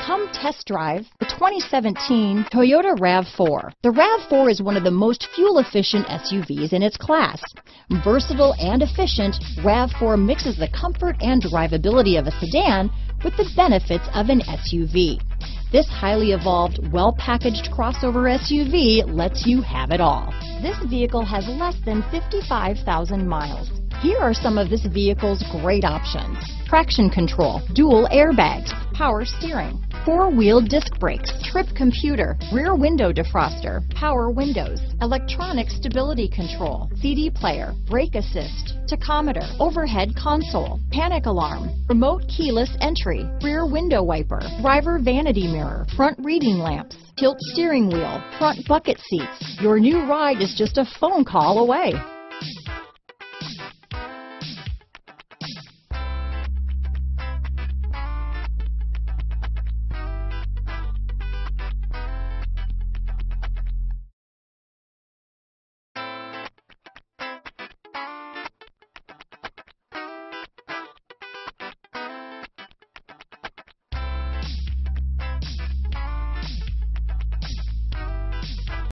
Come test drive the 2017 Toyota RAV4. The RAV4 is one of the most fuel-efficient SUVs in its class. Versatile and efficient, RAV4 mixes the comfort and drivability of a sedan with the benefits of an SUV. This highly evolved, well-packaged crossover SUV lets you have it all. This vehicle has less than 55,000 miles. Here are some of this vehicle's great options: traction control, dual airbags, power steering, four-wheel disc brakes, trip computer, rear window defroster, power windows, electronic stability control, CD player, brake assist, tachometer, overhead console, panic alarm, remote keyless entry, rear window wiper, driver vanity mirror, front reading lamps, tilt steering wheel, front bucket seats. Your new ride is just a phone call away.